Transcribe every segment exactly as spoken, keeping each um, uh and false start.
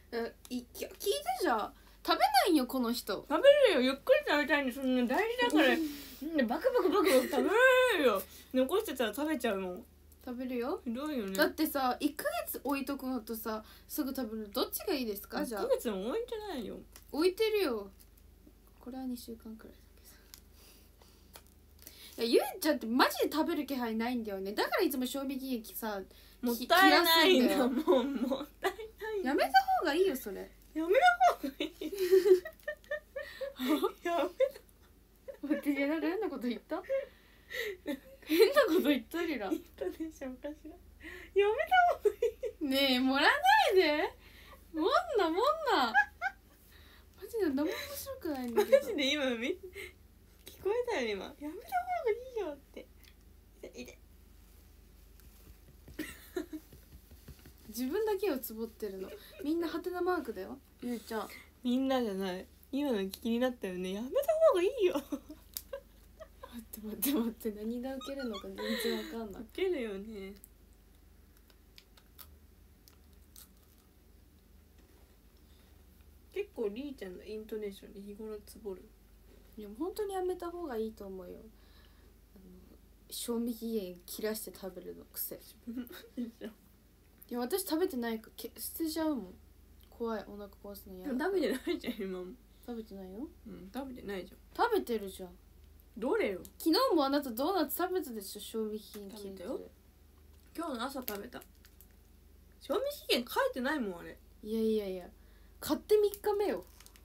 えいいや聞いてじゃん、食べないよこの人。 食べるよ、ゆっくり食べたいんで、そんな大事だからうんでバクバクバクバク食べるよ。残してたら食べちゃうもん。 食べるよ。 ひどいよね。 だってさいっかげつ置いとくのとさすぐ食べるのどっちがいいですか？じゃあいっかげつも置いてないよ。 置いてるよ。これはにしゅうかんくらいだけど。いやゆうちゃんってマジで食べる気配ないんだよね。だからいつも賞味期限さもったいないんだよ。 もん、もったいない。 やめた方がいいよそれ。 やめた方がいい。やめ待って、いやなんか変なこと言った？変なこと言ったりら。 言ったでしょ昔は。やめた方がいい。 ねえ盛らないで。もんなもんな。マジで何も面白くないんだけど。 マジで今み聞こえたよ今。やめた方がいいよって。いて。 自分だけをつぼってるの。みんなハテナマークだよ。ゆうちゃん。 みんなじゃない。今の気になったよね。やめた方がいいよ。 待って待って待って何がウケるのか全然わかんない。 ウケるよね。結構りーちゃんのイントネーションで日頃つぼる。 いや本当にやめた方がいいと思うよ。あの賞味期限切らして食べるの癖。いや私食べてないからけ捨てちゃうもん。怖い、お腹壊すの嫌。 食べてないじゃん今も。 食べてないよ。 うん食べてないじゃん。 食べてるじゃん。 どれよ。 昨日もあなたドーナツ食べたでしょ。賞味期限切れてる。 食べたよ。今日の朝食べた。賞味期限書いてないもんあれ。 いやいやいや買ってみっかめよ。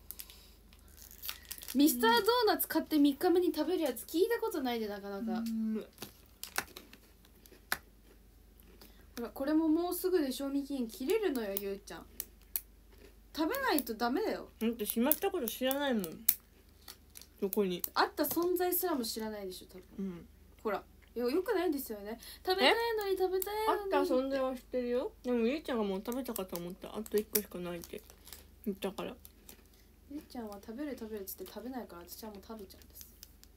ミスタードーナツ買ってみっかめに食べるやつ聞いたことないでなかなか。 うんほらこれももうすぐで賞味期限切れるのよ。ゆうちゃん食べないとダメだよ。 だってしまったこと知らないもん。どこに。 あった存在すらも知らないでしょ多分。 うん。 ほらよよくないんですよね。食べたいのに食べたいあのに。 った存在は知ってるよ。でもゆうちゃんがもう食べたかと思ったらあといっこしかないって言ったから。 ゆうちゃんは食べる食べるっつって食べないから私はもう食べちゃうんです。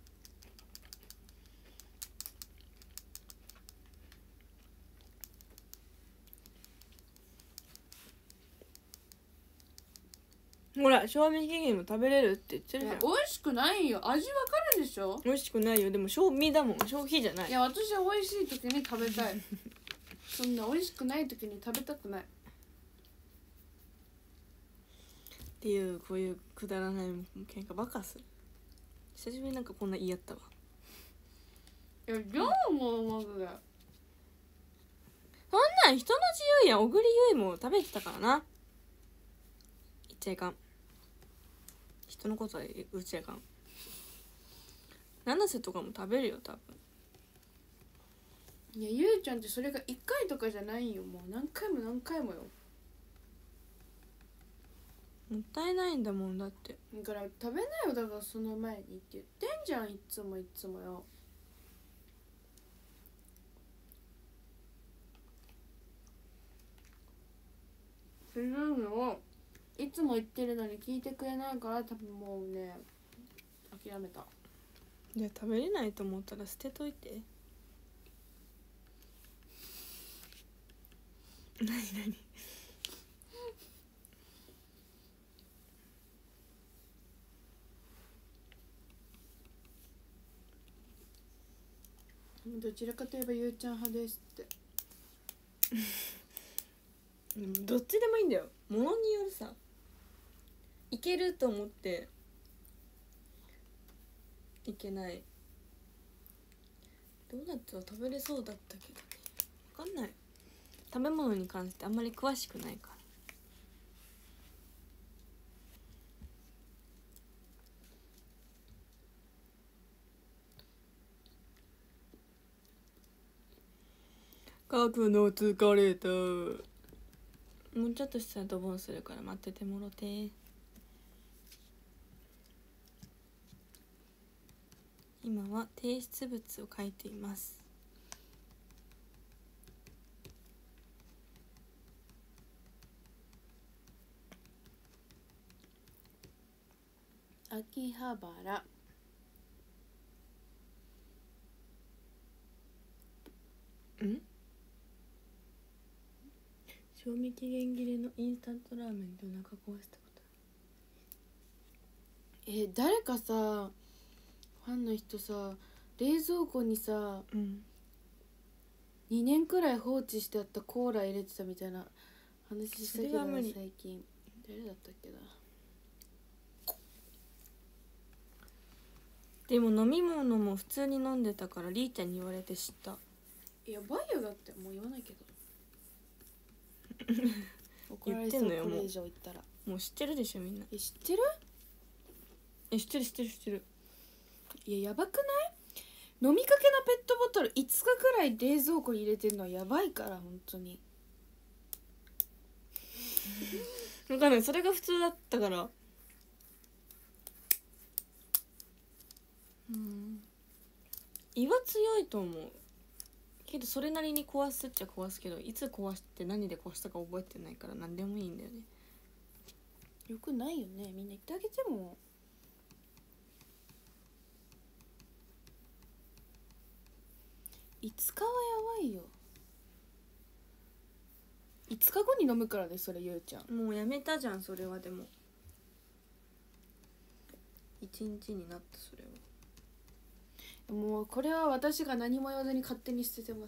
ほら賞味期限も食べれるって言ってるじゃん。 美味しくないよ。味わかるでしょ。 美味しくないよ。でも賞味だもん。消費じゃない。 いや私は美味しい時に食べたい。そんな美味しくない時に食べたくない。 っていうこういうくだらない喧嘩ばっかする。久しぶりになんかこんな言い合ったわ。 いや量もうまくだよ。 そんなん人の自由やん。小栗ゆいも食べてたからな。言っちゃいかん。人のことは言っちゃいかん。七瀬とかも食べるよ多分。 いやゆうちゃんってそれがいっかいとかじゃないよ。もう何回も何回もよ。 もったいないんだもんだって。 だから食べなよ。だからその前にって言ってんじゃん。いつもいつもよ。それなのをいつも言ってるのに聞いてくれないから多分もうね諦めた。 いや食べれないと思ったら捨てといて。何何どちらかといえばゆうちゃん派ですって。 どっちでもいいんだよ。ものによるさ。いけると思っていけない。ドーナツは食べれそうだったけどね。分かんない。食べ物に関してあんまり詳しくないから。書くの疲れた。もうちょっとしたらドボンするから待っててもろて。今は提出物を書いています。 秋葉原。 ん？ 賞味期限切れのインスタントラーメンでお腹壊したことえー誰かさファンの人さ冷蔵庫にさうんにねんくらい放置してあったコーラ入れてたみたいな話したけどなそれは無理最近誰だったっけな。 でも飲み物も普通に飲んでたからりーちゃんに言われて知った。 やばいよだってもう言わないけど怒られ言ってんのよそうこれ以上言ったら。 もう知ってるでしょみんな。 え知ってる？ え知ってる知ってる知ってる。 いややばくない？飲みかけのペットボトルいつかくらい冷蔵庫に入れてんのはやばいから本当に。 分かんない、それが普通だったから。うん胃は強いと思うけど、それなりに壊すっちゃ壊すけど、いつ壊して何で壊したか覚えてないから何でもいいんだよね。 よくないよね、みんな言ってあげても。いつかはやばいよ。いつかごに飲むからねそれゆうちゃん。 もうやめたじゃんそれは。でもいちにちになったそれは。 もうこれは私が何も言わずに勝手に捨ててます。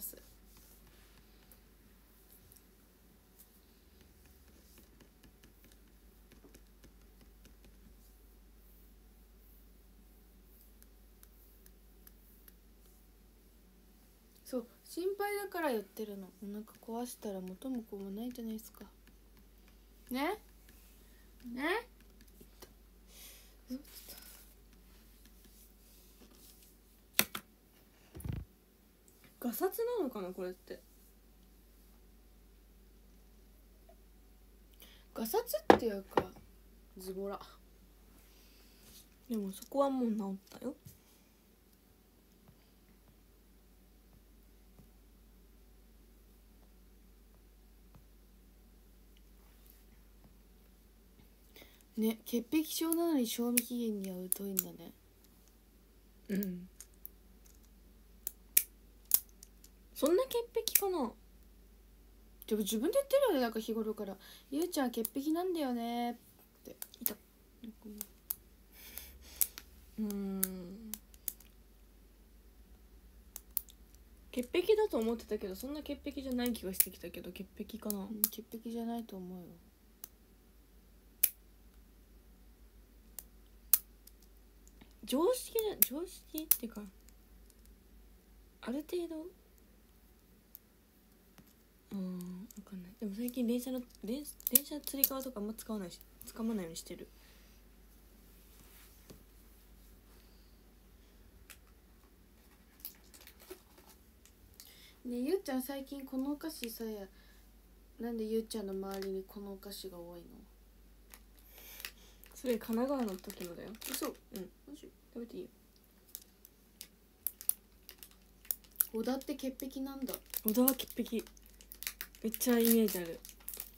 そう心配だから言ってるの。お腹壊したら元も子もないじゃないですかねね。 ガサツなのかなこれって。 ガサツっていうかズボラ。 でもそこはもう治ったよ。 ね、潔癖症なのに賞味期限には疎いんだね。 うん。そんな潔癖かな。 でも自分で言ってるよね、なんか日頃から「ゆうちゃん潔癖なんだよね」っていた。うーん潔癖だと思ってたけど、そんな潔癖じゃない気がしてきたけど、潔癖かな。 うん、潔癖じゃないと思うよ。 常識じゃ常識っていうか、ある程度うん分かんない。でも最近電車の電電車のつり革とかあんま使わないし、使わないようにしてる。 ねえゆうちゃん最近このお菓子さやなんでゆうちゃんの周りにこのお菓子が多いの？ それ神奈川の時のだよ。 嘘。 うんマジ食べていいよ。 小田って潔癖なんだ。 小田は潔癖めっちゃイメージある。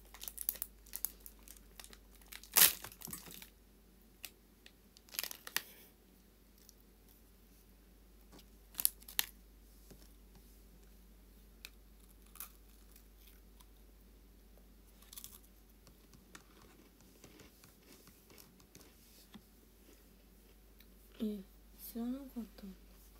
え知らなかった。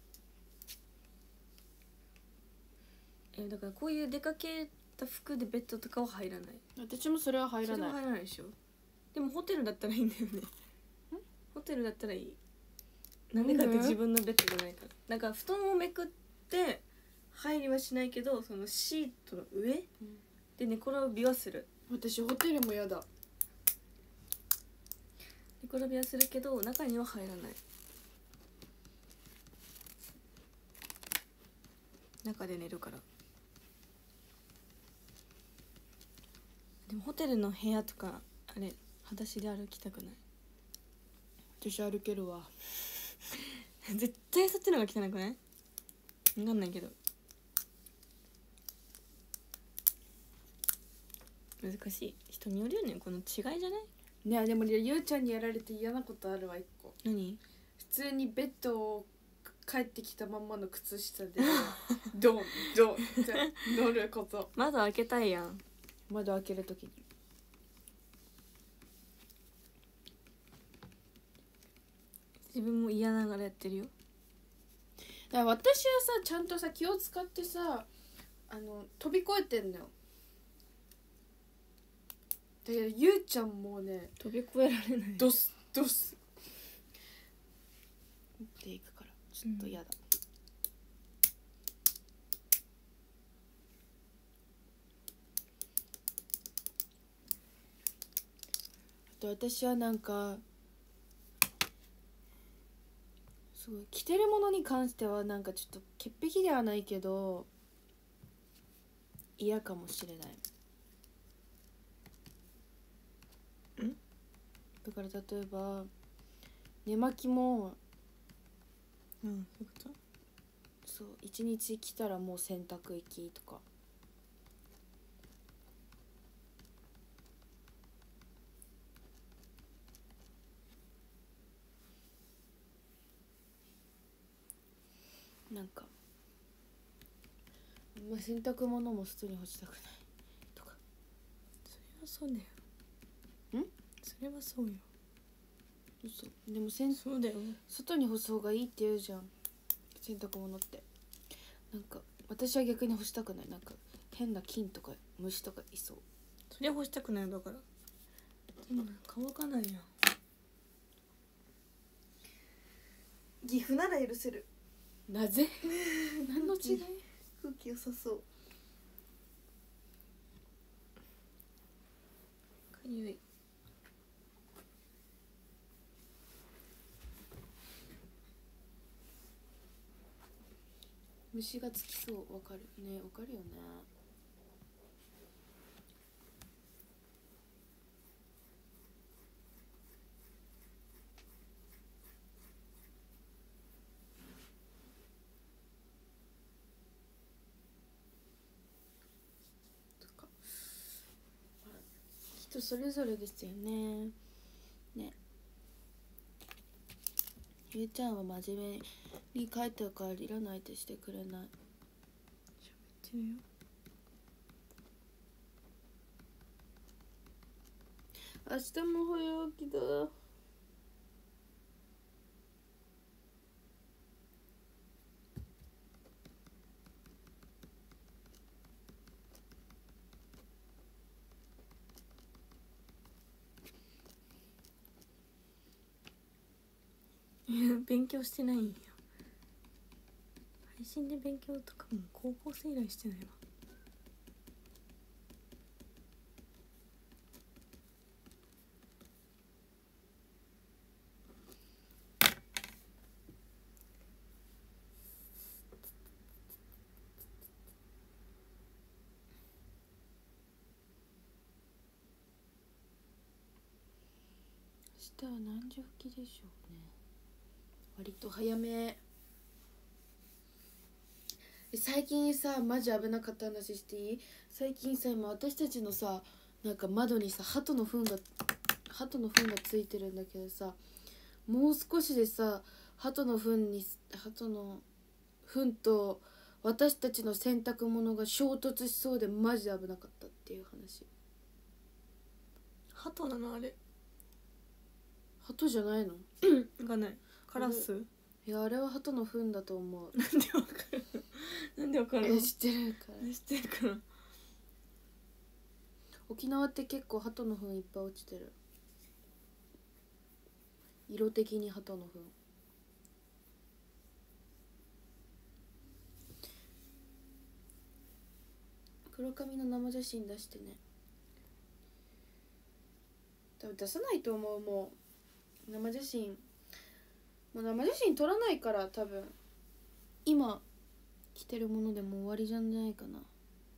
えだからこういう出かけた服でベッドとかは入らない。 私もそれは入らない。 それは入らないでしょ。でもホテルだったらいいんだよね。ホテルだったらいい。なんでかって自分のベッドじゃないから。なんか布団をめくって入りはしないけど、そのシートの上、うん、で寝転びはする。 私ホテルもやだ。 寝転びはするけど中には入らない。中で寝るから。でもホテルの部屋とかあれ裸足で歩きたくない。 私歩けるわ。 絶対そっちの方が汚くない？分かんないけど難しい。人によるよね、この違いじゃない？ ねえでもゆうちゃんにやられて嫌なことあるわ一個。 何？ 普通にベッドを帰ってきたまんまの靴下でドンドンって乗ること。 窓開けたいやん。 窓開けるときに。 自分も嫌ながらやってるよ。 だから私はさちゃんとさ気を使ってさあの飛び越えてんのよ。だけどゆうちゃんもうね飛び越えられない。 ドスドスっていくからちょっと嫌だ、うん、あと私はなんかすごい着てるものに関してはなんかちょっと潔癖ではないけど嫌かもしれない。 ん？ だから例えば寝巻きも、 うん、そういうこと？ そう一日着たらもう洗濯行きとか。なんかまあ、洗濯物も外に干したくないとか。 それはそうだよ。 ん？ それはそうよ。 嘘。でも洗そうだよ。 外に干す方がいいって言うじゃん洗濯物って。なんか私は逆に干したくない。なんか変な菌とか虫とかいそう。 それは干したくないんだから。でも乾かないやん。岐阜なら許せる。 なぜ？何の違い？ 空気良さそう。かゆい。 虫がつきそう。わかるね。わかるよね。人それぞれですよね。ね。ゆうちゃんは真面目に書いてるからいらないってしてくれない。 喋ってるよ。 明日も早起きだ。 いや勉強してないんよ。配信で勉強とかも高校生以来してないわ。 明日は何時起きでしょうね。割と早め。最近さマジ危なかった話していい？最近さ今私たちのさなんか窓にさ鳩の糞が鳩の糞がついてるんだけどさ、もう少しでさ鳩の糞に鳩の糞と私たちの洗濯物が衝突しそうでマジで危なかったっていう話。 鳩なのあれ？ 鳩じゃないの？ がない。カラス？ いやあれは鳩の糞だと思う。 なんでわかるの？なんでわかるの？ え知ってるから。 知ってるから。 沖縄って結構鳩の糞いっぱい落ちてる。色的に鳩の糞。黒髪の生写真出してね。多分出さないと思う。もう生写真もう生写真撮らないから多分今着てるものでもう終わりじゃないかな。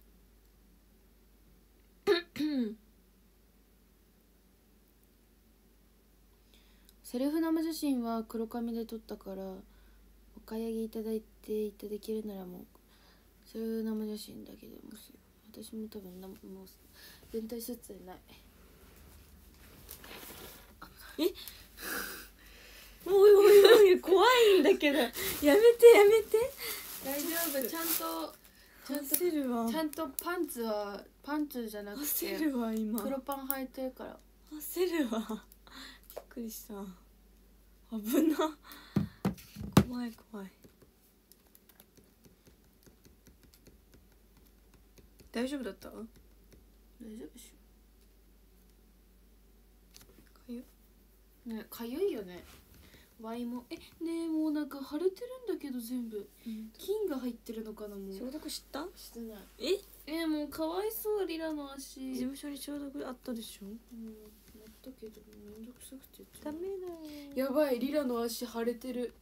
セルフ生写真は黒髪で撮ったからお買い上げいただいていただけるならもうセルフ生写真だけでも私も多分なもう全体撮影ない。 えおいおいおい怖いんだけどやめてやめて。 大丈夫ちゃんとちゃんと焦るわちゃんとパンツはパンツじゃなくて焦るわ今黒パン履いてるから。 焦るわびっくりした。危な怖い怖い。大丈夫だった？か大丈夫でしゆょ。ね、かゆいよね。ワイもえねえもうなんか腫れてるんだけど全部菌が入ってるのかな。もう消毒知った？ してない。 ええもうかわいそうリラの足。 事務所に消毒あったでしょ。 うんやったけどめんどくさくてダメだよ。 やばいリラの足腫れてる。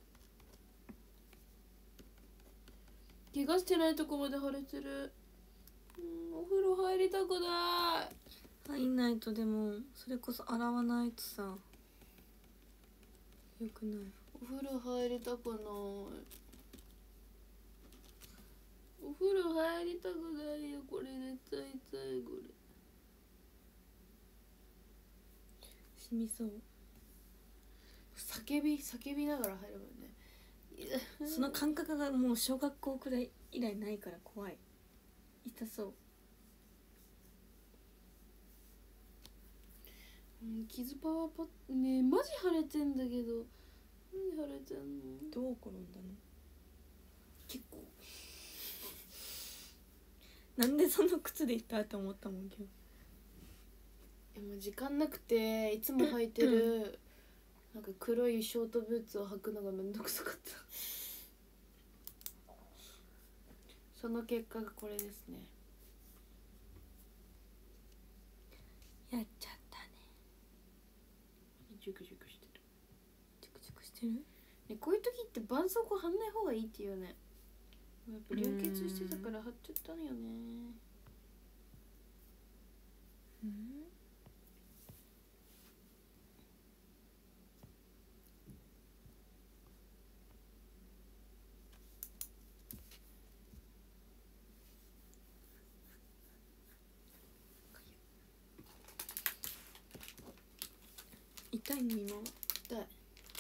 怪我してないとこまで腫れてる。うんお風呂入りたくない。 入んないと。でもそれこそ洗わないとさよくない。 お風呂入りたくない。お風呂入りたくないよ。これ絶対痛い。これしみそう。 叫び叫びながら入ればね。 その感覚がもう小学校くらい以来ないから怖い。痛そう。 うん、傷パワーパッねえマジ腫れてんだけどなんで腫れてんの。 どう転んだの？ 結構なんでその靴で行ったと思ったもん今日。 でも時間なくていつも履いてるなんか黒いショートブーツを履くのがめんどくさかったその結果がこれですね。 やっちゃったね。 ジュクジュクしてる。 チクチクしてる。 ね、こういう時って絆創膏貼んない方がいいっていうね。やっぱ流血してたから貼っちゃったのよね。 うん痛いの今は。 痛い。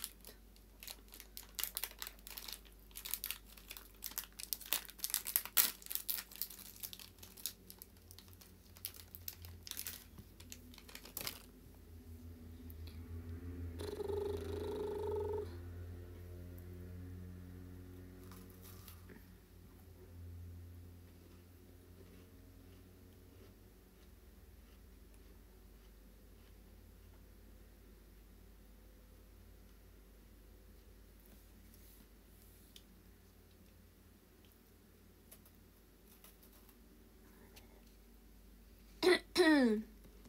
うん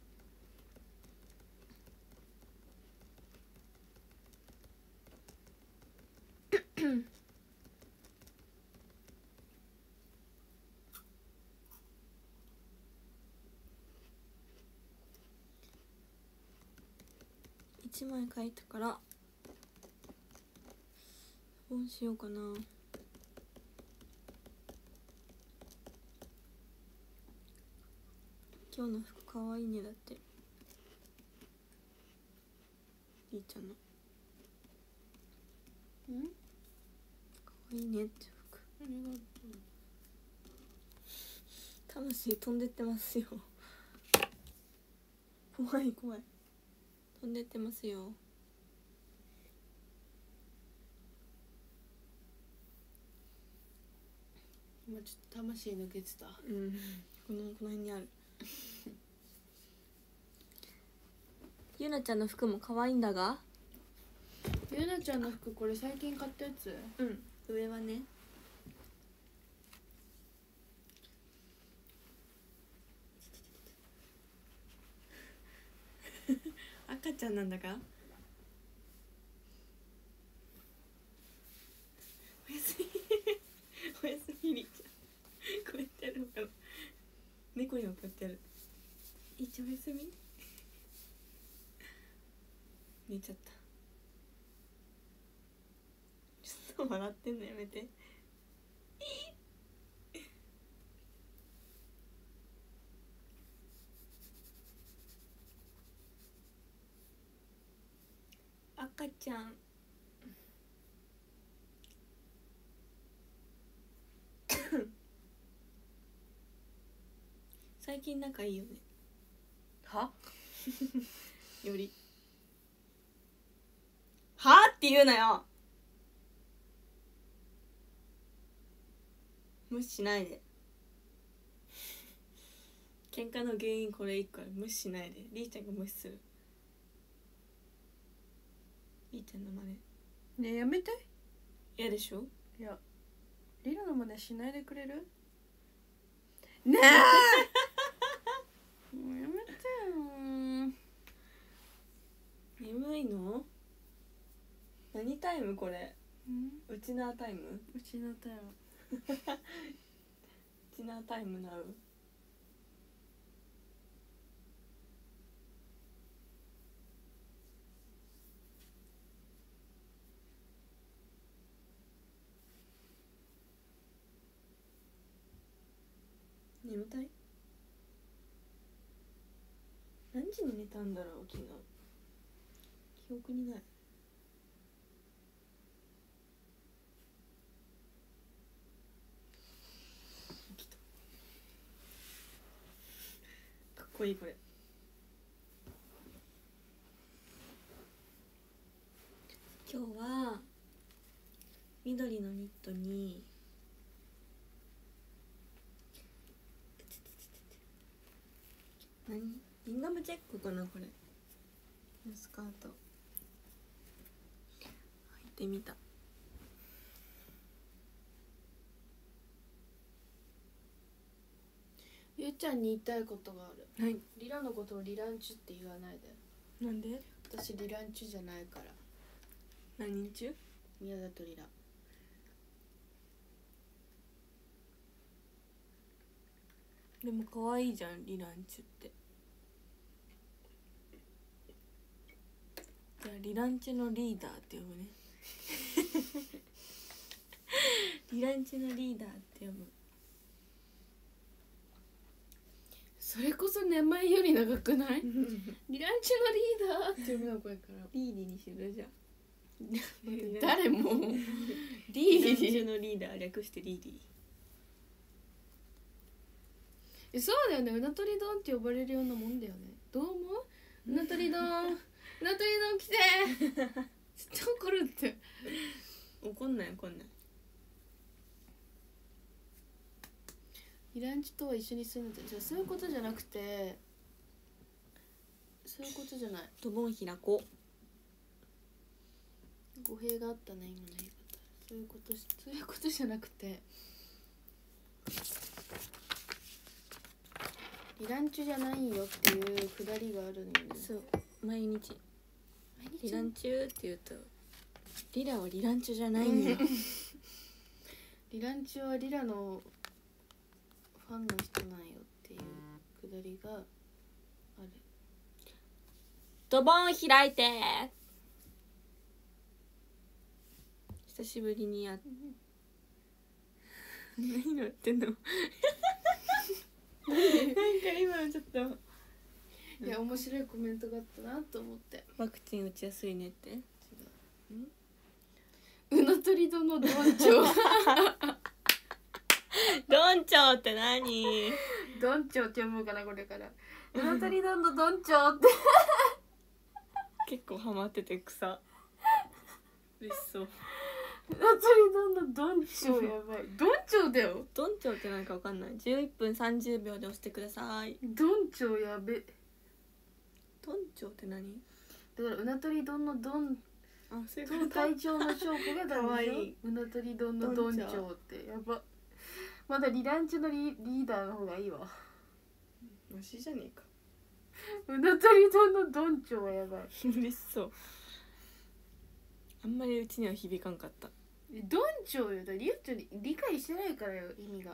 一枚書いたからどうしようかな。今日の服かわいいね。だってりーちゃんのんかわいいねって服。 ありがとう。 魂飛んでってますよ怖い怖い。飛んでってますよ。 今ちょっと魂抜けてた。 うんこのこの辺にあるゆなちゃんの服も可愛いんだが。 ゆなちゃんの服これ最近買ったやつ。 うん上はね赤ちゃんなんだか。おやすみおやすみりーちゃんこうやってやるのかな。猫にもこうやってやる。りーちゃんおやすみ寝ちゃった。ちょっと笑ってんのやめて赤ちゃん最近仲いいよね。 はよりはって言うなよ。無視しないで。喧嘩の原因これ一個ある。無視しないで。りーちゃんが無視する。りーちゃんの真似ねえやめて。 嫌でしょ。 いやリラの真似しないでくれる。ねえもうやめてよ。 眠いの？何タイムこれ？ うんウチナータイム？ うちのタイム。 ウチナータイムなう。眠たい？何時に寝たんだろう昨日。記憶にない。起きた。かっこいいこれ。今日は緑のニットに何？ギンガムチェックかなこれ。スカート履いてみた。 ゆうちゃんに言いたいことがある。 はい。 リラのことをリランチュって言わないで。 なんで？ 私リランチュじゃないから。 何中？ 宮里リラ。 でも可愛いじゃんリランチュって。じゃあリランチュのリーダーって呼ぶね。リランチュのリーダーって呼ぶ。 それこそ名前より長くない？リランチュのリーダーって呼ぶの声から。 リーディにするじゃん。 誰もリーディのリーダー略してリーディ。 えそうだよね。うなとり丼って呼ばれるようなもんだよね。どう思う？うなとり丼うなとり丼来てちょっと怒るって。 怒んない怒んない。 リランチとは一緒に住んでた。じゃあそういうことじゃなくて、そういうことじゃない。 ドボン開こう。語弊があったね今の言い方。そういうことしそういうことじゃなくて、リランチじゃないよっていうくだりがあるんだよね。 そう毎日毎日リランチューって言うとリラはリランチュじゃないんよ。 リランチはリラのファンの人なんよっていうくだりがある。 ドボン開いて。久しぶりにやっ何やってんの？なんか今ちょっといや面白いコメントがあったなと思って。 ワクチン打ちやすいねって。違う。うなとり丼のどんちょう。 どんちょうって何？ どんちょうって読むかなこれから。うなとり丼のどんちょうって。 結構ハマってて草。嬉しそう。 うなとり丼のどんちょうやばい。どんちょうだよ。 どんちょうって何かわかんない。じゅういっぷんさんじゅうびょうで押してください。 どんちょうやべ。 どんちょうって何？ だからうなとり丼のどん。 あ、そういうこと。 隊長の証拠がダメでしょ。 いい。 うなとり丼のどんちょうってやば。まだリランチの リ, リーダーの方がいいわ。 マシじゃねえか。 うなとり丼のどんちょうはやばい。 嬉しそう。あんまりうちには響かんかった。 どんちょうよ。だリュウちゃん理解してないからよ意味が。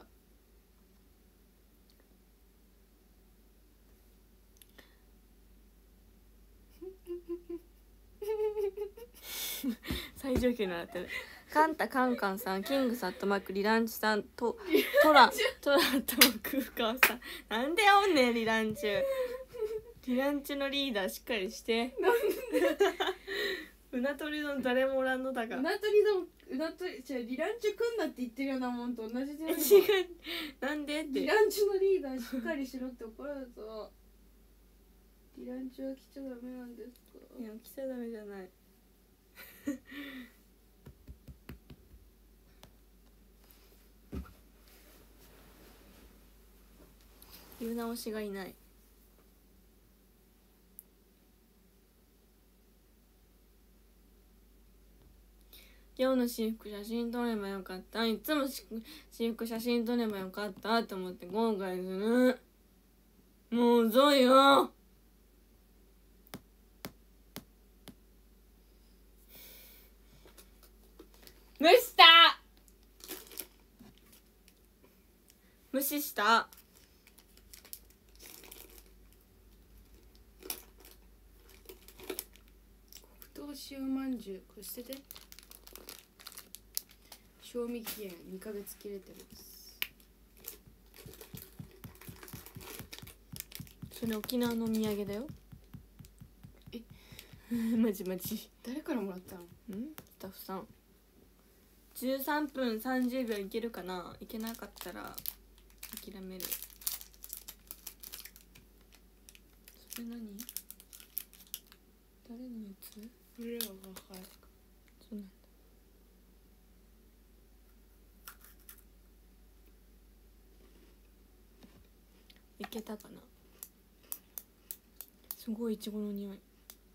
最上級になってる。カンタカンカンさん、キングサットマークリランチさんとトラトラとクーカーさん。なんでおんねんリランチュ。リランチュのリーダーしっかりして。ううな鳥丼誰もおらんのだが。 うな鳥丼うな鳥じゃリランチュくんなって言ってるようなもんと同じじゃない。 違う、なんでって。 リランチュのリーダーしっかりしろって怒られた。リランチュは来ちゃダメなんですか。 いや、来ちゃダメじゃない言う直しがいない。今日の私服写真撮ればよかった。いつもし私服写真撮ればよかったと思って後悔する。もう遅いよ。無視した無視した。 黒糖塩まんじゅうこれ捨てて。賞味期限にかげつ切れてる。 それ沖縄のお土産だよ。 えマジマジ。 誰からもらったの？ んスタッフさん。じゅうさんぷんさんじゅうびょういけるかな。いけなかったら諦める。それ何？誰のやつ？ これは分かる。 そうなんだ。いけたかな。すごいいちごの匂い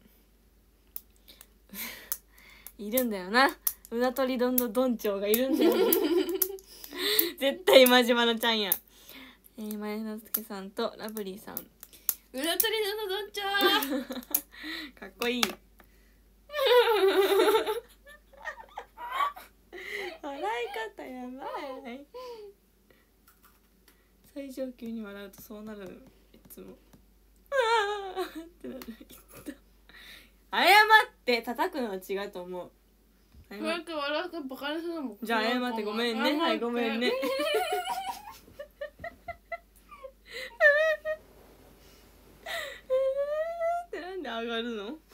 いるんだよな、うなとり丼の丼長がいるんだよ絶対今島のちゃんや。えー、前之助さんとラブリーさん、 うなとり丼のどんちゃかっこいい笑い方やばい。最上級に笑うとそうなる。いつもあーってなる。謝って叩くのは違うと思う。謝こうやって笑うとバカにするのも。 じゃあ謝ってごめんね。はい、ごめんねってなんで上がるの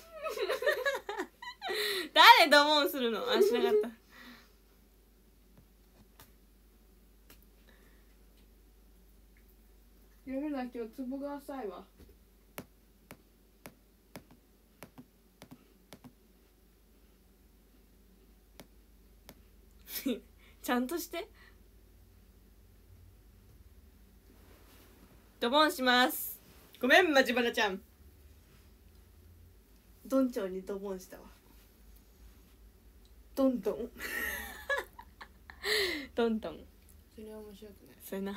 誰ドボンするの。あ、しなかったやめな、今日ツボが浅いわ。 ちゃんとしてドボンします。ごめん、まじばらちゃん。どんちょうにドボンしたわ。どんどんどんどん。 それは面白くない。 それな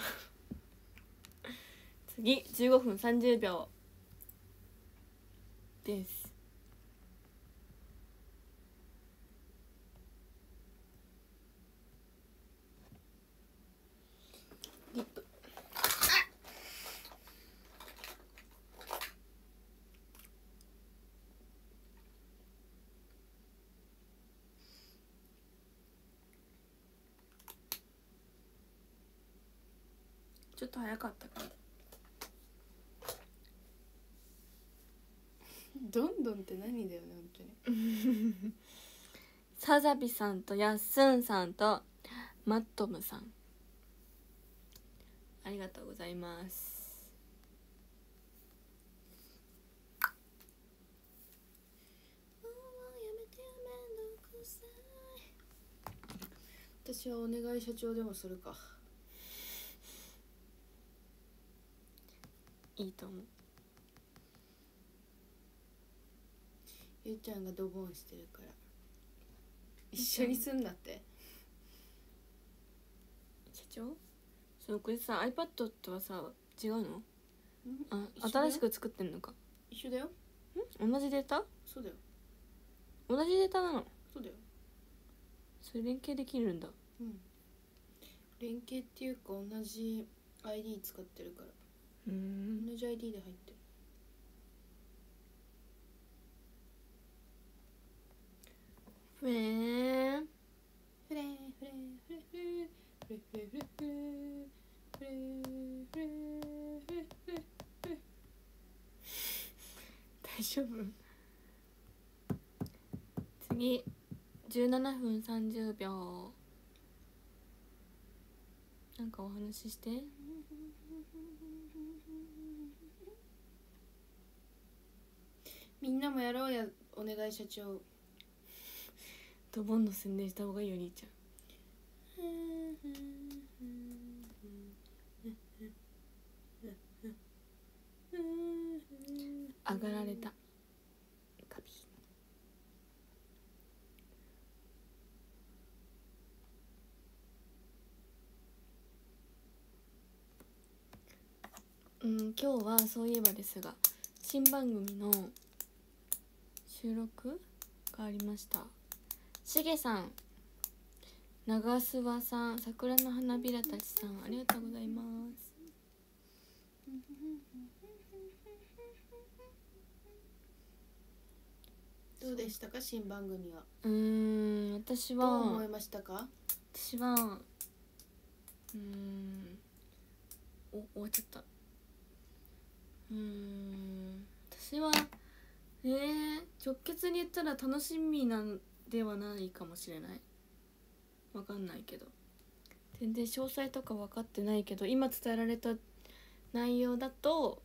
次じゅうごふんさんじゅうびょうです。リップ。ちょっと早かったかな。 どんどんって何だよね、本当に。 サザビさんとやっすんさんとマットムさん、ありがとうございます。 私はお願い社長でもするか。 いいと思う。 ゆうちゃんがドボンしてるから一緒に住んだって。 社長、そうこれさ iPad とはさ違うの？あ、 一緒だよ新しく作ってんのか。 一緒だよ。 ん？同じデータ？ そうだよ。 同じデータなの？ そうだよ。 それ連携できるんだ。 うん。連携っていうか同じ アイディー 使ってるから。 うーん。 同じ アイディー で入ってる。 ふえーん。 フレフレフレフレフレフレフレフレフレフレフレフレフレフレ。 大丈夫？ 次じゅうななふんさんじゅうびょう、なんかお話しして。 みんなもやろうや、お願い社長。 ドボンの宣伝した方がいいよ、兄ちゃん。上がられたカビ。うん、今日はそういえばですが新番組の収録がありました。しげさん、長諏訪さん、桜の花びらたちさん、ありがとうございます。 どうでしたか、新番組は。 うーん、私はどう思いましたか。 私はうーんお終わっちゃった。うーん私はえー、直結に言ったら楽しみなんではないかもしれない。わかんないけど、全然詳細とか分かってないけど、今伝えられた内容だと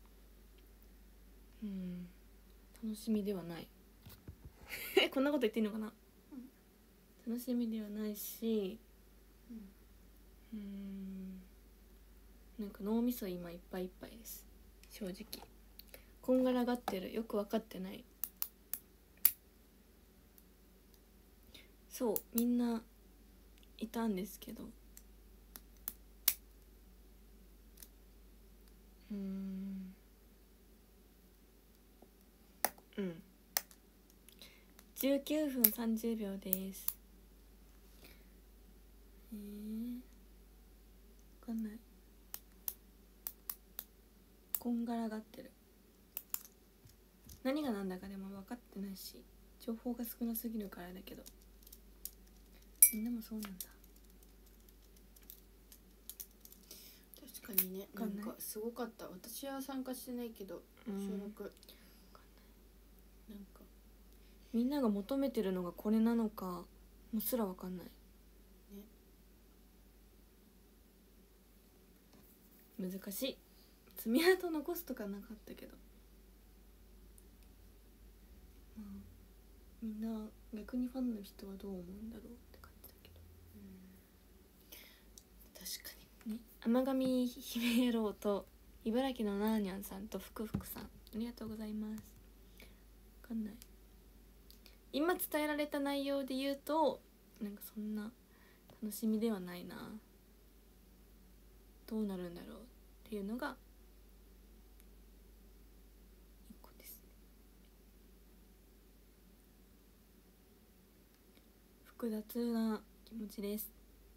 うん楽しみではないこんなこと言っていいのかな、うん、楽しみではないし、うん、うんなんか脳みそ今いっぱいいっぱいです、正直。こんがらがってる、よく分かってない。そうみんないたんですけど、うーんうんじゅうきゅうふんさんじゅうびょうです。えー、分かんない、こんがらがってる。何がなんだかでも分かってないし、情報が少なすぎるからだけど、みんなもそうなんだ。 確かにね、なんかすごかった。私は参加してないけど、うん、収録なんかみんなが求めてるのがこれなのかもすら分かんない、ね、難しい。爪痕残すとかなかったけど、まあ、みんな逆にファンの人はどう思うんだろうって感じだけど、 うん、確かにね。甘神姫野郎と茨城のなーにゃんさんとふくふくさん、ありがとうございます。分かんない、今伝えられた内容で言うとなんかそんな楽しみではないな。どうなるんだろうっていうのが一個ですね。複雑な気持ちです。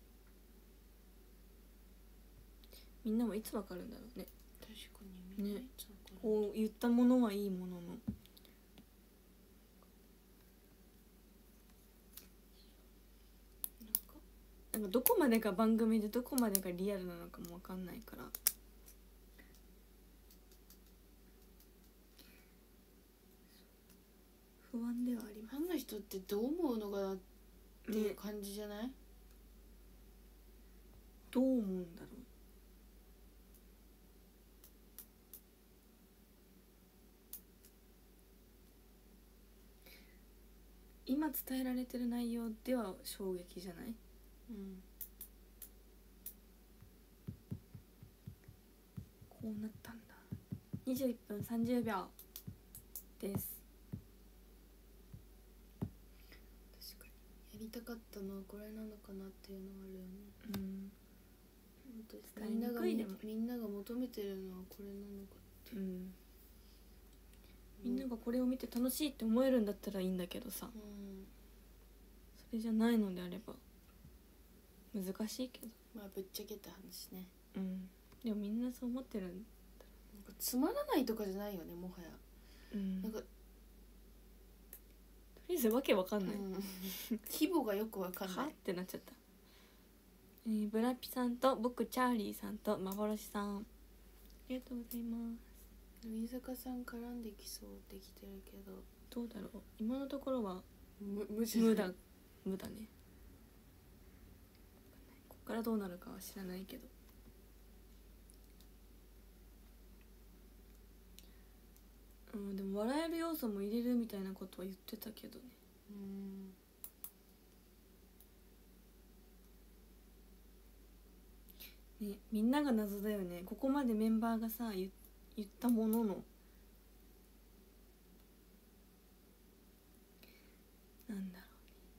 みんなもいつわかるんだろうね。 確かにみんないつわかる、 ね、こう言ったものはいいものの、なんかどこまでが番組でどこまでがリアルなのかも分かんないから、不安ではあります。 ファンの人ってどう思うのかなっていう感じじゃない、ね、 どう思うんだろう。今伝えられてる内容では衝撃じゃない、うん、こうなったんだ。にじゅういっぷんさんじゅうびょうです。 確かにやりたかったのはこれなのかなっていうのはあるよね。うん。みんながみんなが求めてるのはこれなのかって。うん。 みんながこれを見て楽しいって思えるんだったらいいんだけどさ、うん、それじゃないのであれば難しいけど、 まあぶっちゃけた話ね。 うん。でもみんなそう思ってるんだろう。 なんかつまらないとかじゃないよね、もはや。うん。なんかとりあえずわけわかんない、うん、 規模がよくわかんない。 はってなっちゃった。えー、ブラピさんと僕チャーリーさんと幻さん、ありがとうございます。 乃木坂さん絡んできそうってきてるけど、 どうだろう。今のところは無無じゃない無だ無だね。こっからどうなるかは知らないけど、うん、でも笑える要素も入れるみたいなことは言ってたけどね。 うんね、みんなが謎だよね。ここまでメンバーがさ 言, 言ったもののなんだろうね、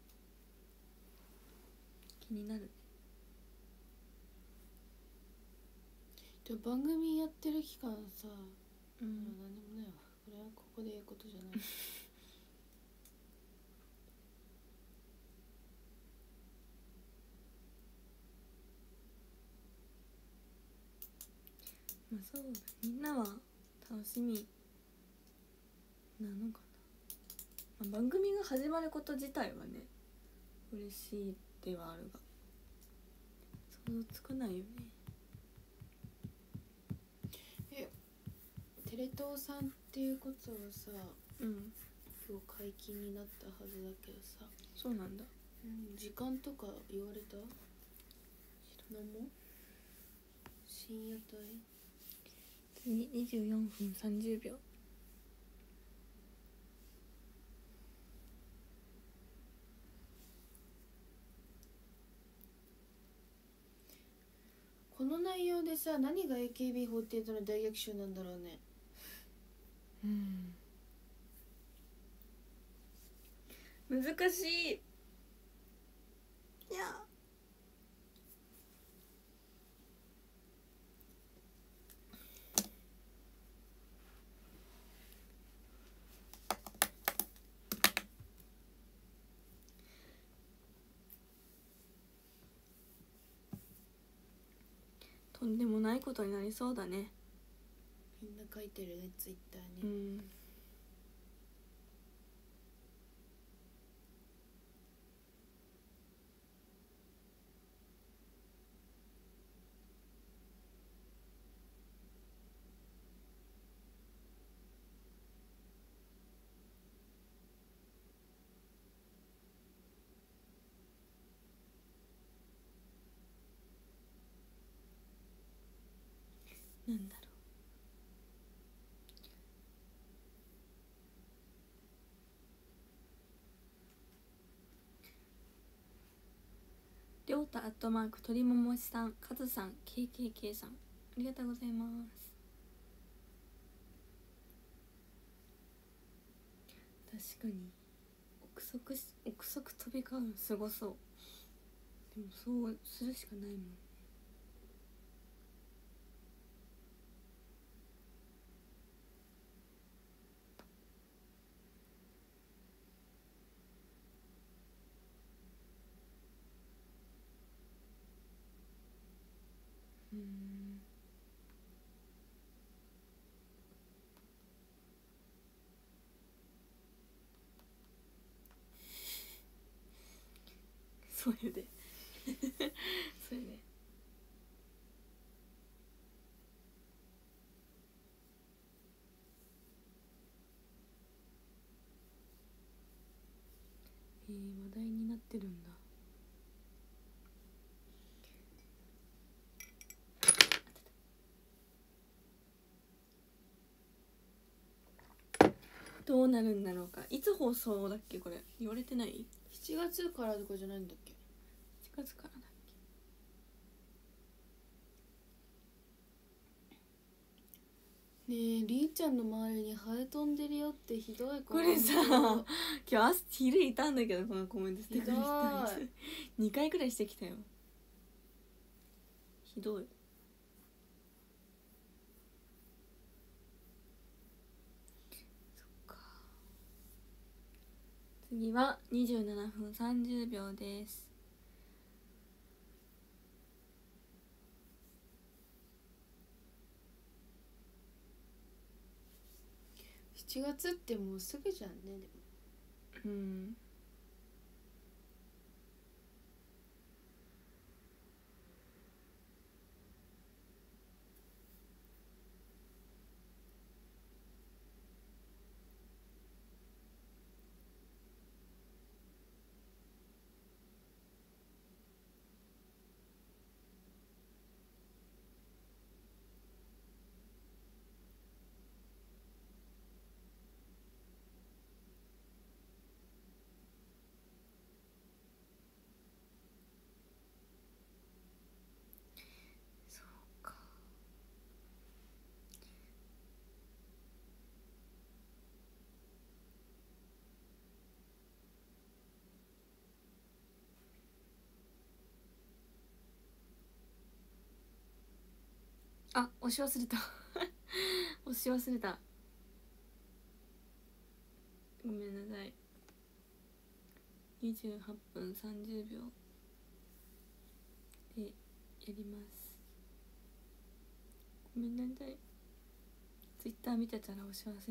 気になるね。 でも番組やってる期間さ、 うん、 何でもないわ。これはここで言うことじゃないまあそうだ、みんなは楽しみなのかな、まあ、番組が始まること自体はね嬉しいではあるが想像つかないよね。 えテレ東さんっていうことはさ、 うん、 今日解禁になったはずだけどさ、 そうなんだ。 うん、時間とか言われた？何も？深夜帯？ 次にじゅうよんふんさんじゅうびょう。 この内容でさ、何が エーケービーフォーティーエイト の大逆襲なんだろうね。 うん、難しい。いやとんでもないことになりそうだね。 みんな書いてるね、ツイッターうに。 ん、なんだろう。りょうたアットマーク鳥ももしさん、かずさん、ケーケーケー さん、ありがとうございます。確かに憶測し憶測飛び交うのすごそう。でもそうするしかないもん。うん、それでそれでえー、話題になってるんだ。どうなるんだろうか。いつ放送だっけこれ、言われてない？ しちがつからとかじゃないんだっけ？ しちがつからだっねえ、りーちゃんの周りにハエ飛んでるよってひどい。 これさ今日朝昼いたんだけど、このコメントしてくる人にかいくらいしてきたよ。ひどい。そっか、次はにじゅうななふんさんじゅうびょうです。 しちがつってもうすぐじゃんね。でもうん、 あ、押し忘れた押し忘れた、ごめんなさい。にじゅうはっぷんさんじゅうびょうでやります。ごめんなさい。ツイッター見てたら押し忘れちゃった。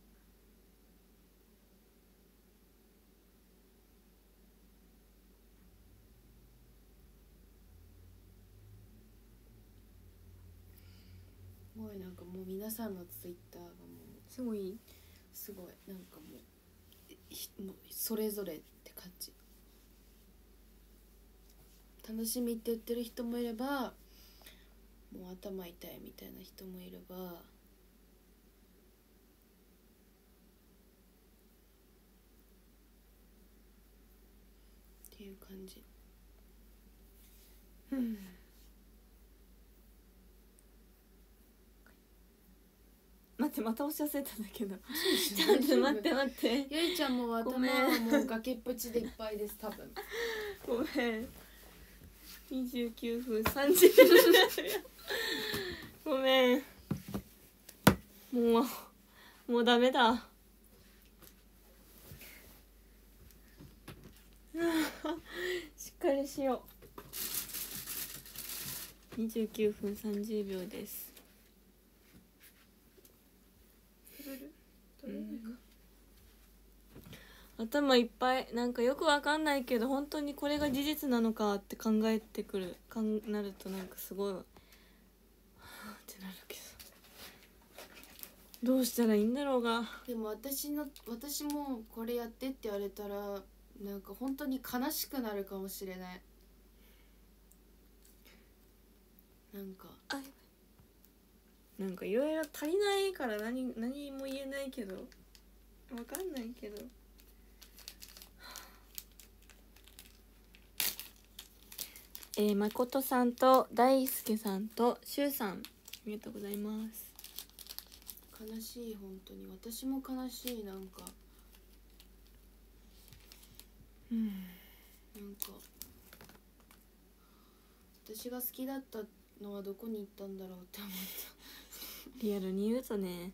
すごいなんかもう皆さんのツイッターがもうすごいすごいなんかもうひもうそれぞれって感じ。楽しみって言ってる人もいればもう頭痛いみたいな人もいれば、っていう感じ。うん待って、また押し忘れたんだけどちょっと待って待ってゆいちゃんも頭はもう崖っぷちでいっぱいです多分ごめん、にじゅうきゅうふんさんじゅうごめん、もうもうダメだしっかりしよう。にじゅうきゅうふんさんじゅうびょうです。うん、頭いっぱい、なんかよくわかんないけど本当にこれが事実なのかって考えてくるかんなるとなんかすごいはぁってなるけど、どうしたらいいんだろうが。 でも私の私もこれやってって言われたらなんか本当に悲しくなるかもしれない。なんかあ、なんかいろいろ足りないから何何も言えないけど、わかんないけど、えー、誠さんと大輔さんとしゅうさん、ありがとうございます。 悲しい、本当に私も悲しい。なんかうん、 なんか私が好きだったのはどこに行ったんだろうって思った。 リアルに言うとね、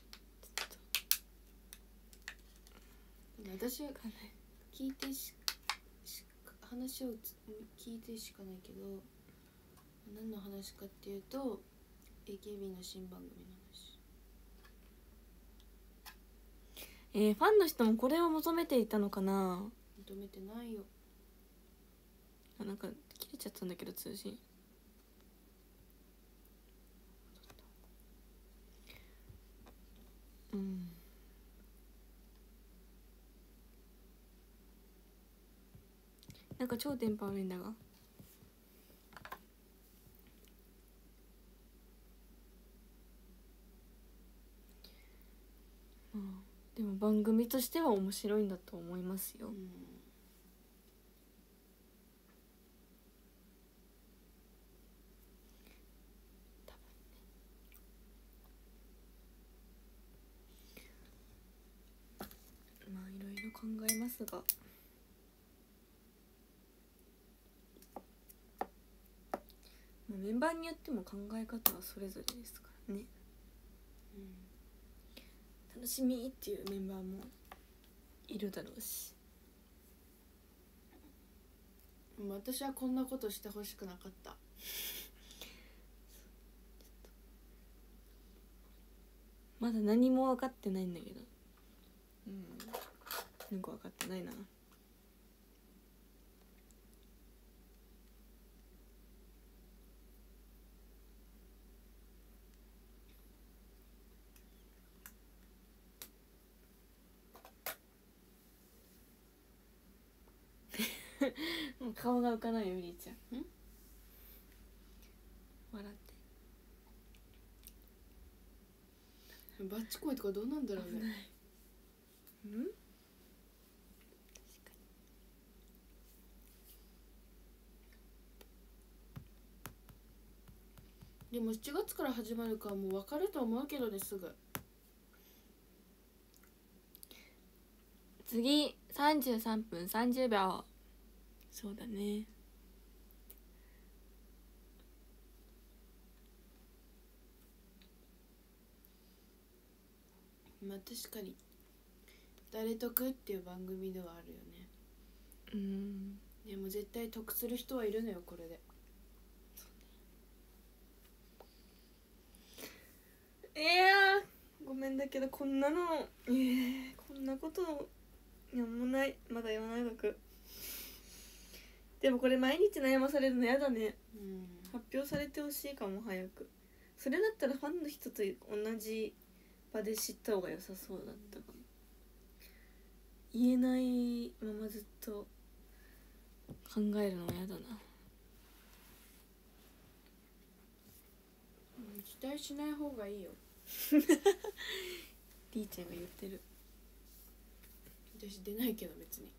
私は聞いてしし話を聞いてしかないけど、何の話かっていうと エーケービー の新番組の話。 えー、ファンの人もこれを求めていたのかな。 求めてないよ。 あ、なんか切れちゃったんだけど通信。うん、なんか超電波悪いんだが、うん、でも番組としては面白いんだと思いますよ、うん、多分ね。まあいろいろ考えますが、メンバーによっても考え方はそれぞれですからね、うん、楽しみっていうメンバーもいるだろうし、 私はこんなことしてほしくなかったまだ何も分かってないんだけど、うん、なんか分かってないな。もう顔が浮かないよ、りーちゃん。ん笑って。 バッチコイとかどうなんだろうね。 うん？ でもしちがつから始まるからもう分かると思うけどね、すぐ。 次さんじゅうさんぷんさんじゅうびょう。そうだね。 まあ確かに誰得っていう番組ではあるよね。 うんでも絶対得する人はいるのよこれで。 いやごめんだけどこんなのえー、こんなことなんもない。まだ言わない学でもこれ毎日悩まされるのやだね。 うん発表されてほしいかも早く。それだったらファンの人と同じ場で知った方が良さそうだったかも。言えないままずっと考えるのはやだな。 期待しない方がいいよ。 りーちゃんが言ってる。 私出ないけど別に。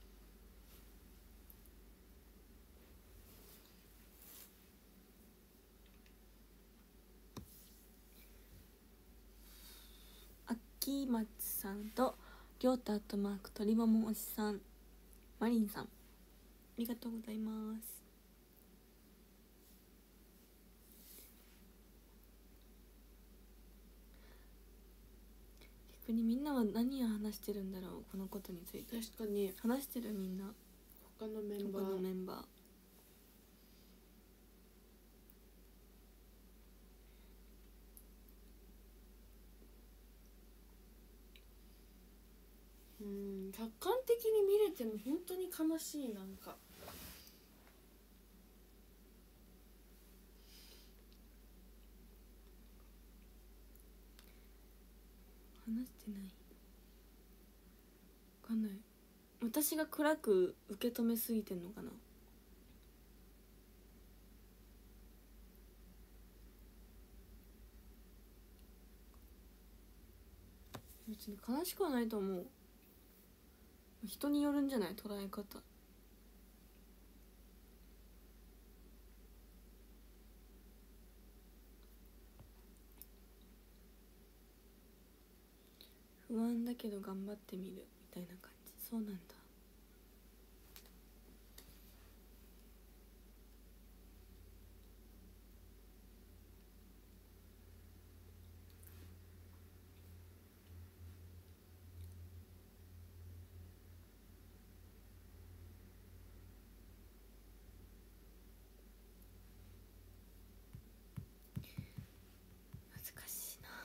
秋松さんとりょうたアットマーク鳥ももおじさんマリンさんありがとうございます。逆にみんなは何を話してるんだろうこのことについて。 確かに話してるみんな他のメンバー他のメンバーうん客観的に見れても本当に悲しい。なんか話してないわかんない。私が暗く受け止めすぎてんのかな。別に悲しくはないと思う。人によるんじゃない捉え方。不安だけど頑張ってみるみたいな感じ。そうなんだ。難しいな。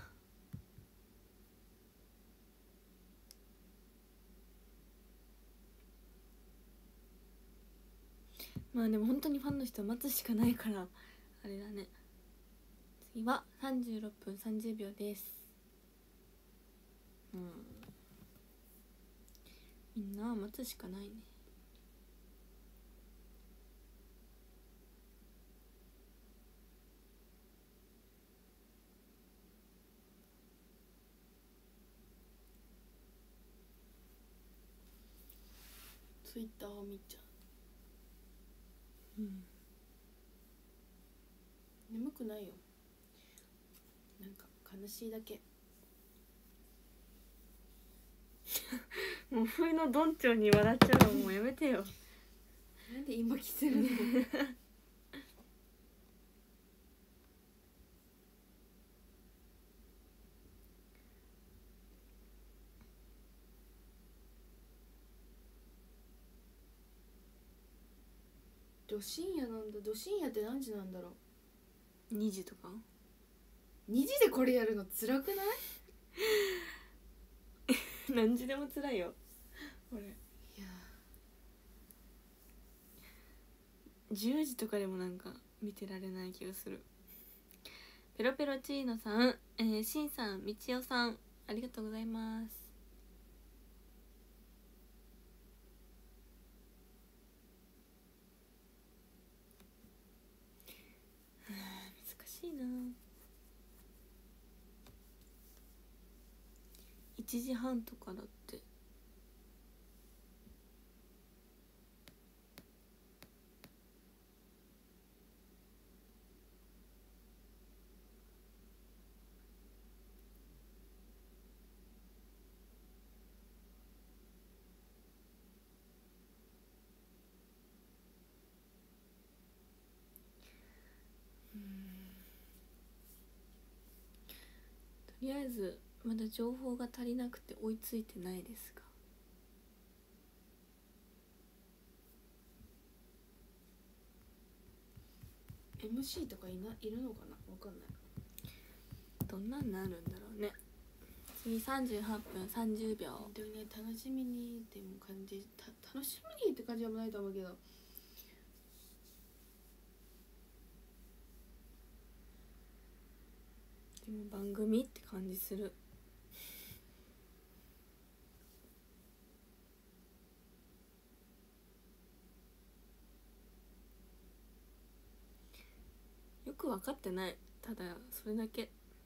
まあでも本当にファンの人は待つしかないからあれだね。次はさんじゅうろっぷんさんじゅうびょうです。うんみんなは待つしかないね。 ツイッターを見ちゃうんう。眠くないよ。なんか悲しいだけ。 もう不意のどんちょうに笑っちゃうのもうやめてよ。 なんで今来てるのど深夜なんだ。ど深夜って何時なんだろう。 にじとかにじでこれやるの辛くない？ 何時でも辛いよこれ。いやじゅうじとかでもなんか見てられない気がする。ペロペロチーノさん、えー、しんさん、みちおさんありがとうございます。難しいないちじはんとかだって。とりあえずまだ情報が足りなくて追いついてないですが、 エムシー とかいないるのかな、わかんない。 どんなんなるんだろうね。次さんじゅうはっぷんさんじゅうびょう。 本当にね、楽しみにっても感じ、た楽しみにって感じはないと思うけど、 でも番組って感じする。よく分かってない。ただそれだけ。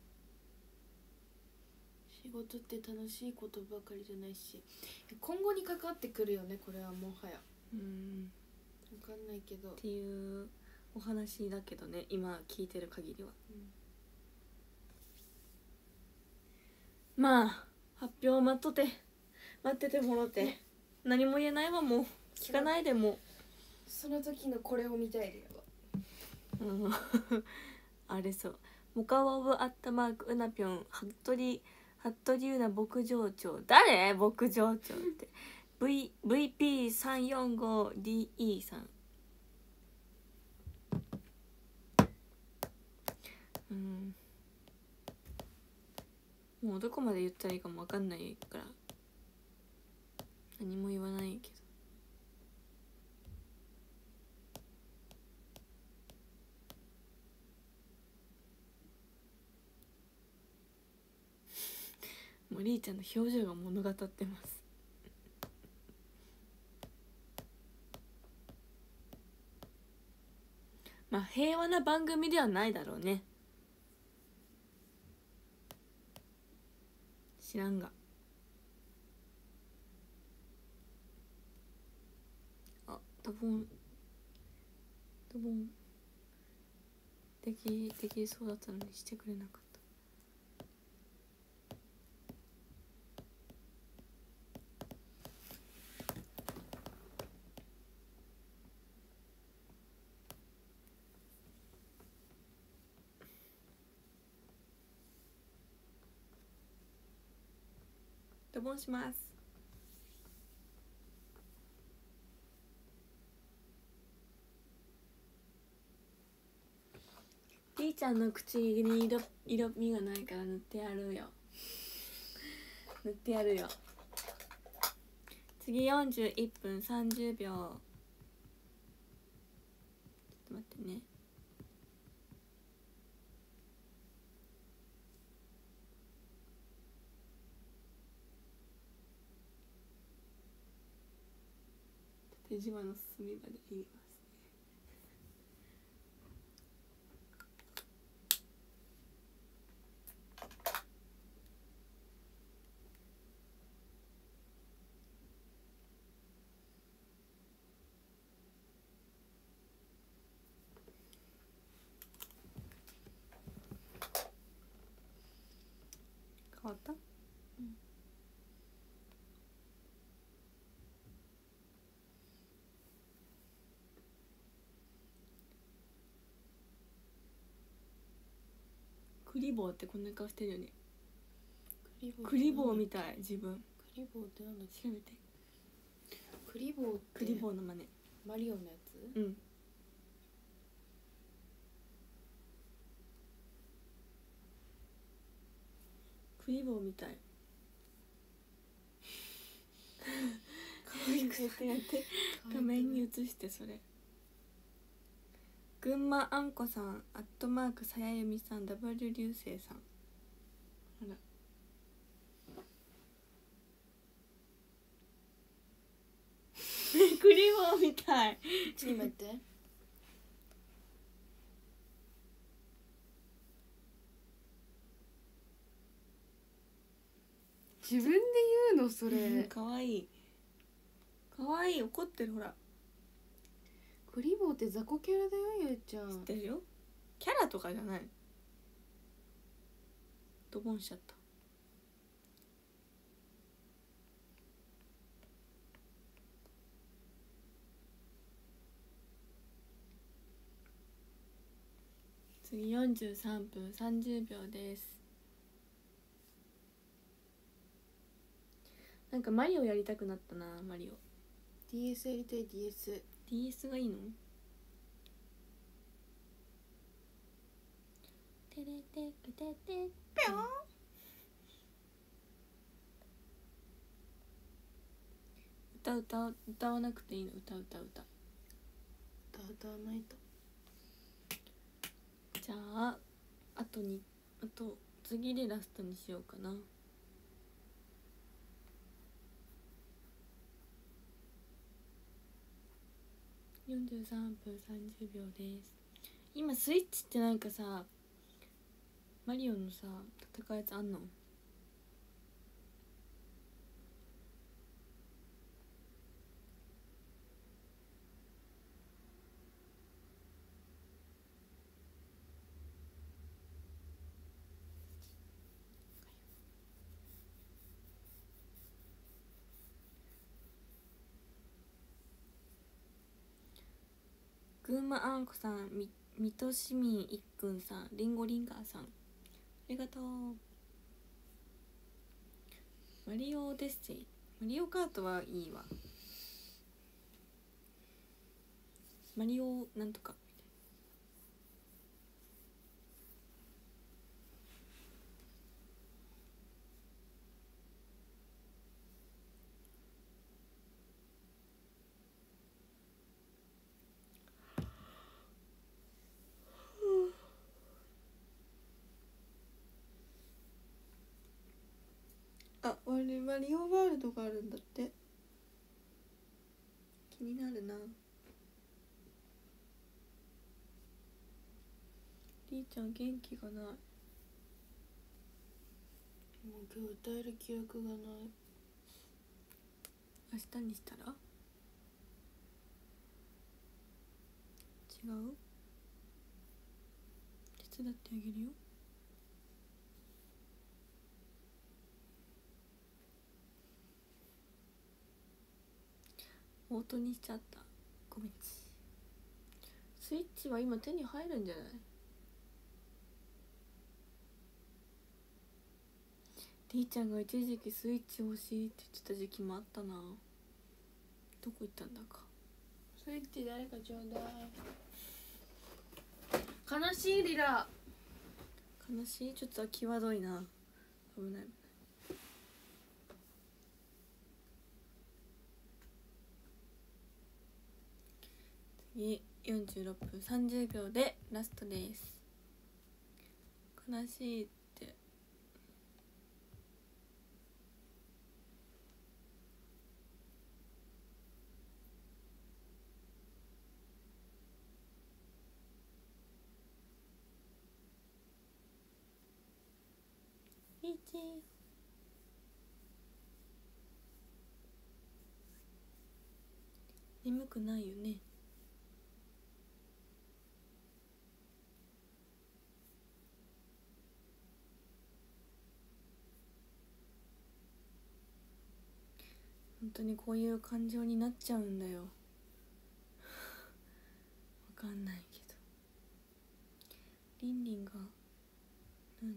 仕事って楽しいことばかりじゃないし、今後にかかってくるよね、これはもはや。 うんわかんないけどっていうお話だけどね、今聞いてる限りは、うん、まあ発表待っとて待っててもろて、ね、何も言えないわ。もう聞かないでもその時のこれを見たいでよ、 うん、あれそうモカオブアットマークうなぴょん服部服部うな牧場長、誰牧場長って v ブイピーさんよんごディーイー さん、うん、もうどこまで言ったらいいかも分かんないから何も言わないけど、もうりーちゃんの表情が物語ってます。まあ平和な番組ではないだろうね。知らんが。あ、ドボンドボンできできそうだったのにしてくれなかった。ドボンします。りーちゃんの口に色色味がないから塗ってやるよ塗ってやるよ。次よんじゅういっぷんさんじゅうびょう。ちょっと待ってね。縦じまの隅まで言いますね。変わった？うん。クリボーってこんな顔してるよね。クリボーみたい自分。 クリボーってなんだっ調べて。 クリボーってクリボーの真似。 マリオのやつ？ うん。クリボーみたい。可愛くやってやって画面に映してそれ。群馬あんこさんアットマークさやゆみさん W 流星さん、あらクリボーみたい。 ちょっと待って自分で言うのそれ。 かわいいかわいい。怒ってるほら。 クリボーって雑魚キャラだよゆうちゃん。 知ってるよ。キャラとかじゃない。ドボンしちゃった。次よんじゅうさんぷんさんじゅうびょうです。 なんかマリオやりたくなったな。マリオディーエス やりたい。 ディーエス。 ディーエス がいいの？テレテケテテぴょん。 歌歌歌わなくていいの？歌歌歌歌歌わないと。 じゃああとにあと次でラストにしようかな。よんじゅうさんぷんさんじゅうびょうです。今スイッチってなんかさマリオのさ戦うやつあんの？群馬あんこさん、み水戸市民いっくんさん、りんごリンガーさん、ありがとう。マリオオデッセイ、マリオカートはいいわ。マリオなんとかあ、マリマリオワールドがあるんだって。気になるな。りーちゃん元気がない。もう今日歌える気力がない。 明日にしたら？違う？手伝ってあげるよ。オートにしちゃった。ごめんち。スイッチは今手に入るんじゃない？りーちゃんが一時期スイッチ欲しいって言ってた時期もあったな。どこ行ったんだか。 スイッチ誰かちょうだい。悲しいリラ。 悲しい。ちょっと際どいな。危ない危ない。次よんじゅうろっぷんさんじゅうびょうでラストです。悲しいって。いち眠くないよね。本当にこういう感情になっちゃうんだよ。わかんないけど。リンリンが何？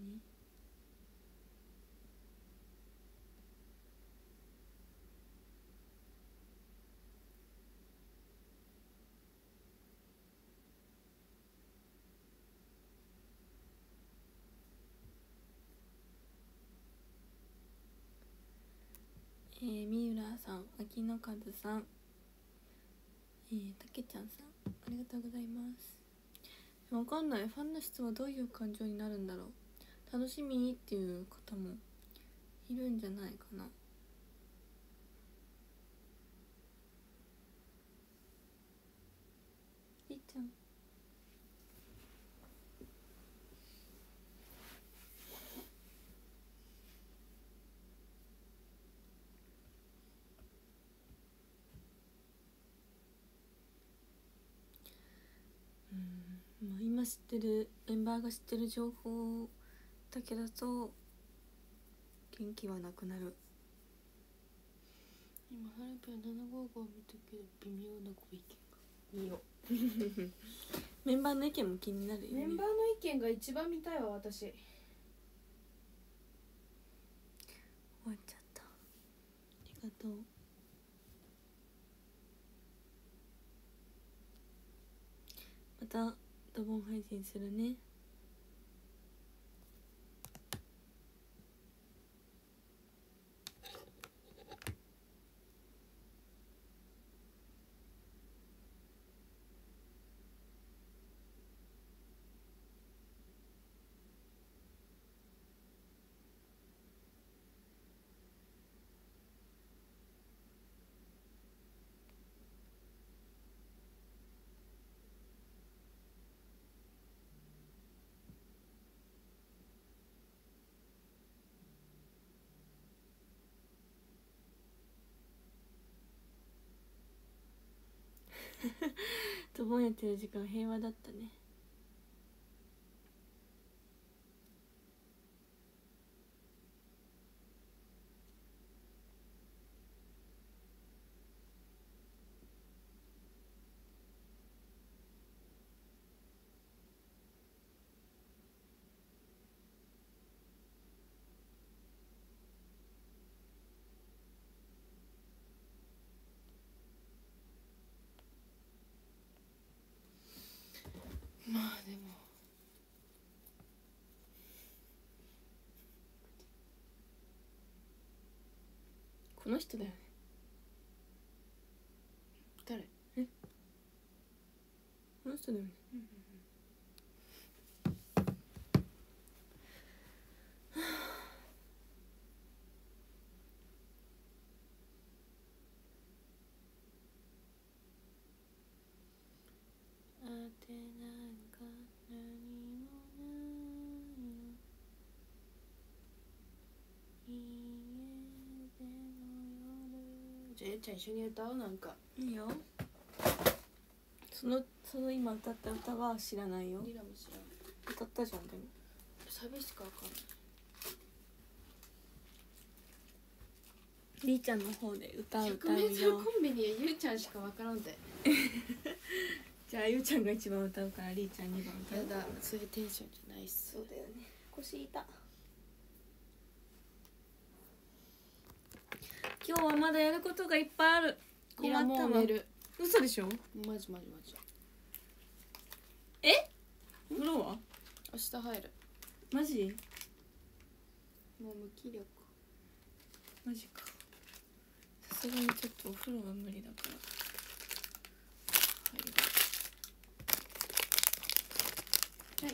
えー、三浦さん、秋野和さん、えー、たけちゃんさん、ありがとうございます。わかんない。ファンの人はどういう感情になるんだろう。楽しみっていう方もいるんじゃないかな。りっちゃん。うん、まあ、今知ってるメンバーが知ってる情報だけだと元気はなくなる。 今ハルピはななごーごー見たけど微妙なご意見が見よメンバーの意見も気になるよね。 メンバーの意見が一番見たいわ私。 終わっちゃった。 そうまたドボン配信するね。ドボンやってる時間平和だったね。 まあでもこの人だよね。 誰？ この人だよね。あてなんか何もないよ家でのじゃあえっちゃん一緒に歌おう。なんか夜いいよ。そのその今歌った歌は知らないよ。 リラも知らん。 歌ったじゃん。でもサビしかわかんない。 りーちゃんの方で歌うひゃく歌うメートルよ。 コンビニはゆうちゃんしかわからんで。 じゃあゆうちゃんが一番歌うからりーちゃんにばん歌う。 やだ、そういうテンションじゃないっす。 そうだよね。腰痛。今日はまだやることがいっぱいある。 いや困ったわ。 もう寝る。 嘘でしょ。 マジマジマジ。 え風呂は明日入る。 マジもう無気力。 マジか。さすがにちょっとお風呂は無理だから入る。 はい。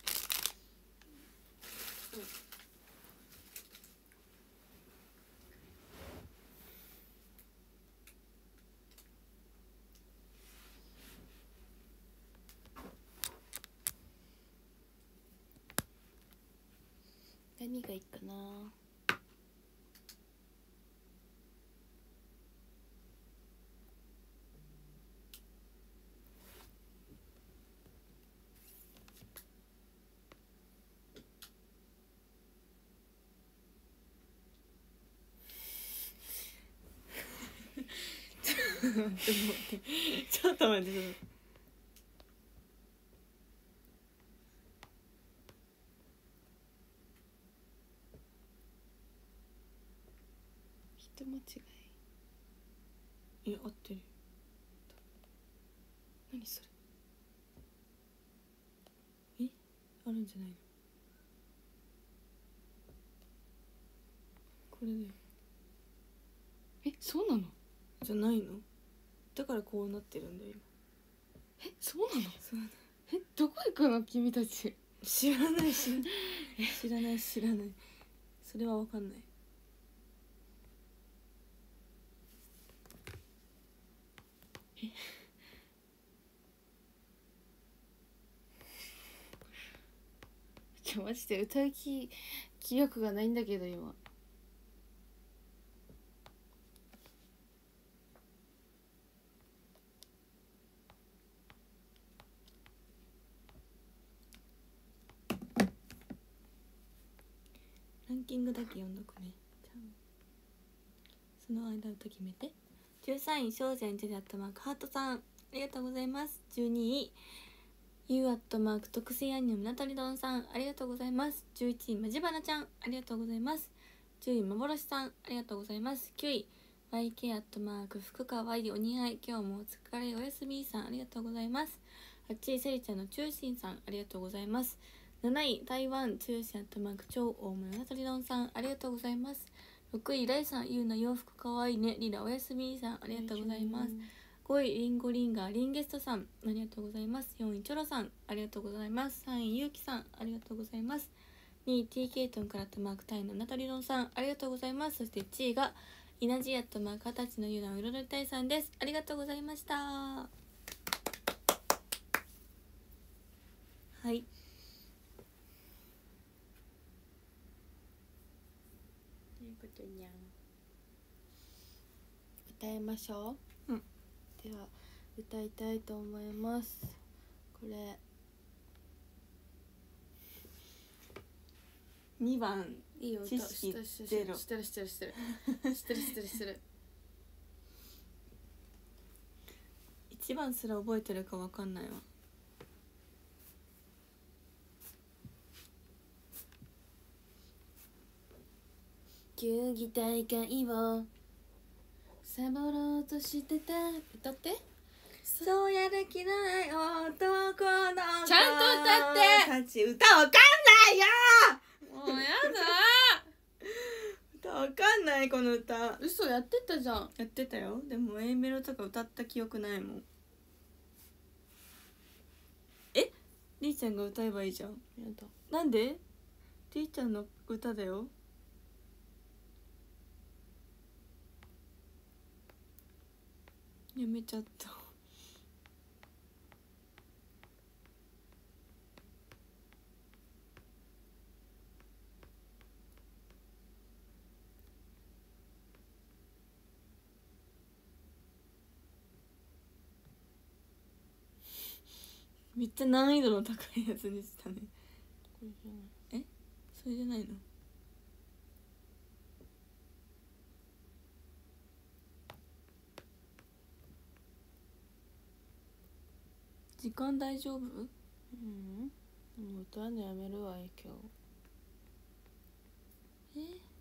何がいいかな。 ちょっと待ってちょっと待って人間違い。 いや合ってる。 何それ。 えあるんじゃないの。これだよ。 え、そうなの。 じゃないの。だからこうなってるんだよえ、そうなの。 そうだ。 え、どこ行くの君たち。 知らない知らない知らない知らない。それは分かんない。 えちょマジで歌う気気力がないんだけど今。 ランキングだけ読んどくね。その間歌決めて。じゅうさんい正禅ジェジアットマークハートさんありがとうございます。じゅうにいユーアットマーク特製アニメナタリドンさんありがとうございます。じゅういちいまじばなちゃんありがとうございます。じゅうい幻さんありがとうございます。きゅういワイケー アットマーク福川いお似合い今日もお疲れおやすみさんありがとうございます。はちいセリちゃんの中心さんありがとうございます。なない台湾中心アットマーク超大物なとりどんさんありがとうございます。ろくいライさんゆうな洋服かわいいねリラおやすみさんありがとうございます。ごいリンゴリンガーリンゲストさんありがとうございます。よんいチョロさんありがとうございます。さんいゆうきさんありがとうございます。にい ティーケー トンからアットマークタイのナタリロンさんありがとうございます。そしていちいがイナジアットマークはたちのゆうなうろろりたいさんです。ありがとうございました。はい、ということにゃん歌いましょう。 うん、 では歌いたいと思います。これにばんいいよ、 知識ゼロしてるしてるしてるしてるしてるしてるいちばんすら覚えてるかわかんないわ。 球技大会をサボろうとしてた。歌って。 そうやる気のない男の子ちゃんと歌ってたち歌わかんないよ。 もうや歌わかんないこの歌。 だ嘘やってたじゃん。 やってたよ。でも A メロとか歌った記憶ないもん。えりーちゃんが歌えばいいじゃん。 やだ。 なんでりーちゃんの歌だよ。やめちゃった。めっちゃ難易度の高いやつにしたね。 これじゃない。 えそれじゃないの？時間大丈夫？ うん。もう歌うのやめるわ今日。 え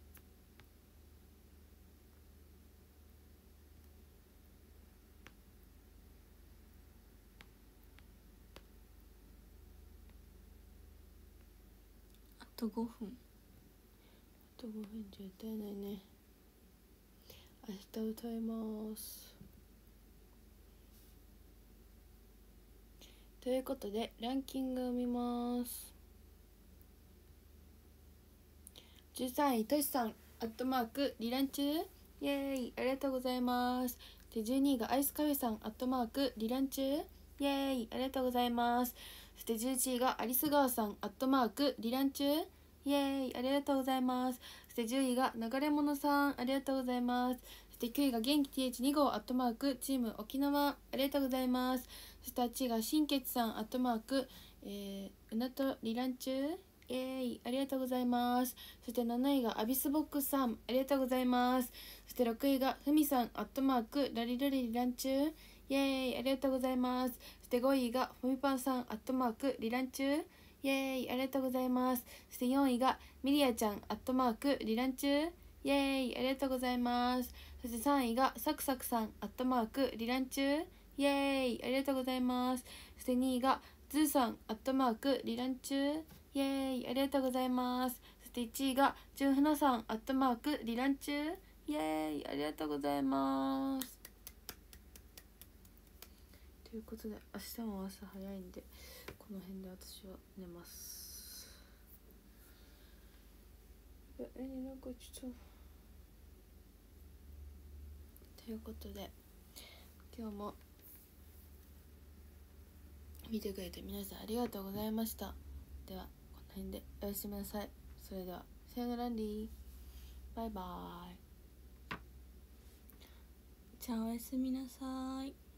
あとごふん。 あとごふんじゃ歌えないね。明日歌います。ということでランキングを見ます。じゅうさんいとしさんアットマークリラン中イエーイありがとうございます。でじゅうにいがアイスカフェさんアットマークリラン中イエーイありがとうございます。そしてじゅういちいがアリス川さんアットマークリラン中イエーイありがとうございます。そしてじゅういが流れ物さんありがとうございます。そしてきゅういが元気 ティーエイチに 号アットマークチーム沖縄ありがとうございます。そしてはちいが新血さんアットマーク、えー、うなとリラン中イエーイありがとうございます。そしてなないがアビスボックスさんありがとうございます。そしてろくいがふみさんアットマークラリラリリラン中イエーイありがとうございます。そしてごいがふみパンさんアットマークリラン中イエーイありがとうございます。そしてよんいがミリアちゃんアットマークリラン中イエーイありがとうございます。そしてさんいがサクサクさんアットマークリラン中イエーイありがとうございます。そしてにいがズーさんアットマークリラン中イエーイありがとうございます。そしていちいがじゅんふなさんアットマークリラン中イエーイありがとうございます。ということで明日も朝早いんでこの辺で私は寝ます。えなんかちょっとということで今日も見てくれて皆さんありがとうございました。ではこの辺でおやすみなさい。それではさよならんりーバイバーイ。 じゃあおやすみなさい。